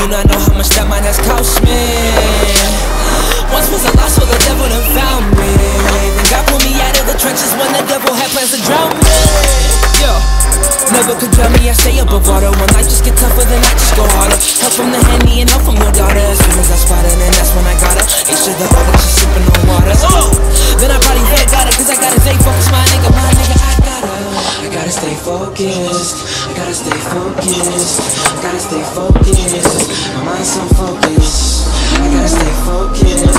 do not know how much that mine has cost me. Once was a loss, so the devil done found me. Then God pulled me out of the trenches when the devil had plans to drown me. Yo, never could drown me, I stay above water. When life just get tougher, then I just go harder. Help from the Henny and help from your daughter. As soon as I spotted, and that's when I got her. Ain't sure the order, she's sipping on water. Then I probably got her, cause I gotta stay focused, my nigga, I gotta stay focused. I gotta stay focused. I gotta stay focused. My mind's so focused. I gotta stay focused.